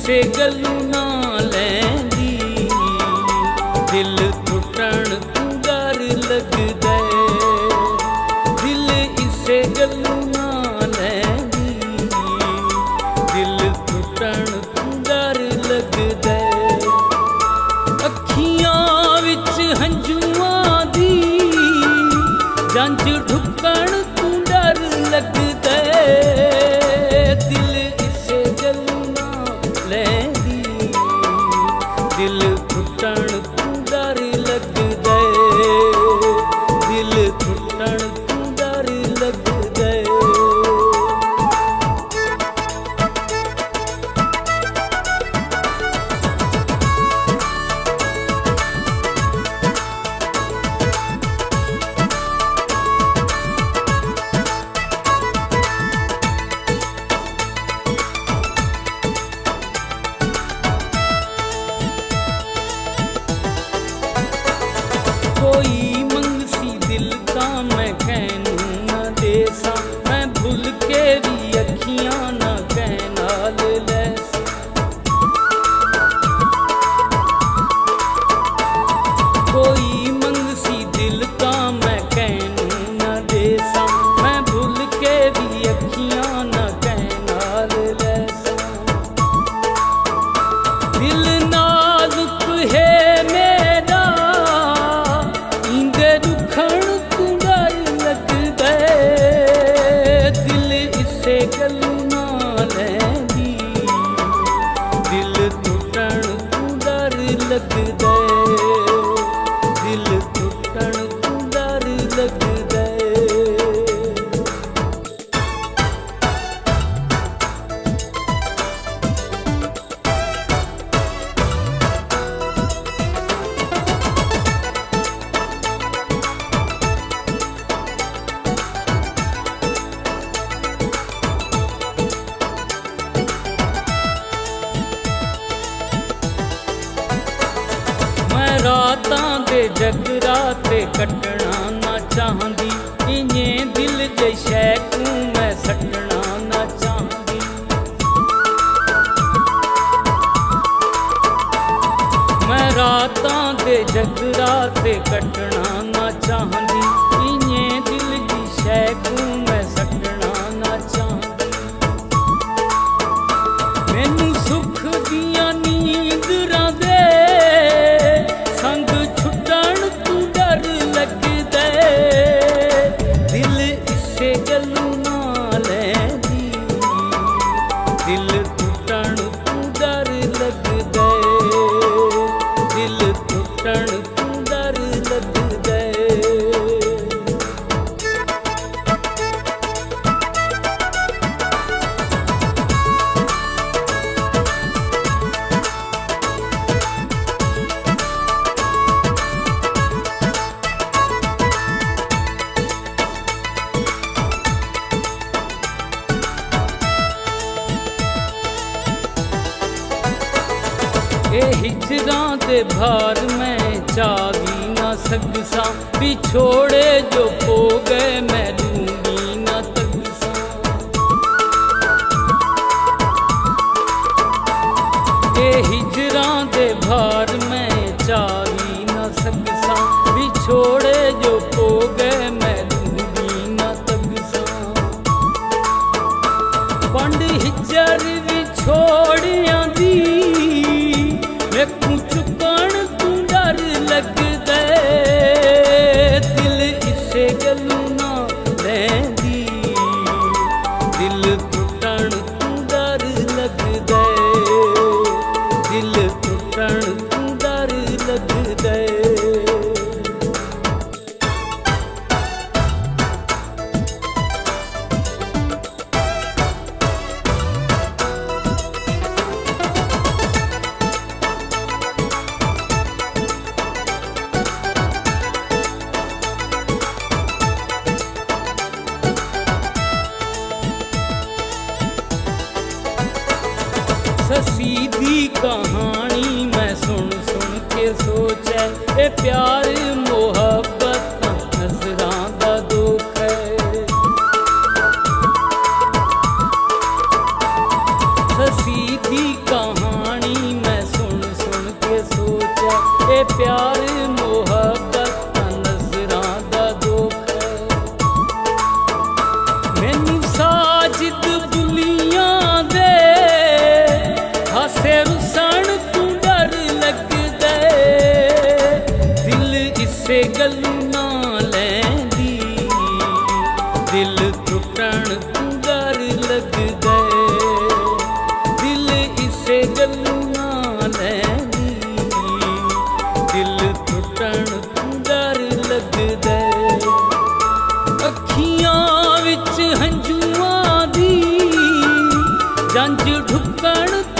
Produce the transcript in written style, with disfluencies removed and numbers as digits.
इसे गलू ना लैंदी, दिल टुटण तू डर लगदा, दिल इसे गलू ना लैंदी, दिल टुटण तू डर लगदा। अखियां विच हंजुआं दी जंज ढुकण तू डर लगदा, दिल इसे गलू ना लैंदी, दिल टुटण तू डर लगदा, दिल टुटण तू डर लगदा। कोई मंगसी दिल का मैं कहनू न देसा, मैं भूल के भी अखियां न कहनाल लैसा। कोई मंगसी दिल का मैं कहनू न देसा, मैं भूल के भी अखियां न कहनाल लैसा। दिल नाजुक है मेरा इंदे रुखण तू डर लगदा, दिल इसे गलू ना लैंदी, दिल टुटण तू डर लगदा, दिल टुटण तू डर लगदा। रातां दे जगराते कटना ना चाहंदी, इन्हें दिल दे शैकू मैं सटना ना चाहंदी। मैं रातां दे जगराते कटना ना चाहंदी, इन्हें दिल दी शैकू मैं सटना ना चाहंदी। मैनू सुख दियां नींदरां दे संग छुटण तू डर लगदा, दिल इसे गलू ना लैंदी, दिल टुटण तू डर लगदा, दिल टुटण तू डर लगदा। ए हिजरां दे भार मैं चावी ना सकसा, बिछोड़े जो हो गए मैं लूंगी ना तकसा। ए हिजरां दे भार मैं चावी ना सकसा, बिछोड़े जो हो गए मैं लूंगी ना तकसा। पंड हिजर विछोड़ियां दी मैकू चुकण तू डर लगदा, दिल इसे गलू ना लैंदी, दिल टुटण तू डर लगदा, दिल टुटण तू डर लगदा। ससी दी कहानी मैं सुन सुन के सोचै, ए प्यार मोहब्बत नजरां दा दुख है। ससी दी कहानी गल्लू ना लैंदी, दिल टुटण तू डर लग गए, दिल इसे गल्लू ना लैंदी, दिल टुटण तू डर लग गए। अखियां विच हंझुआं दी जंज ढुकण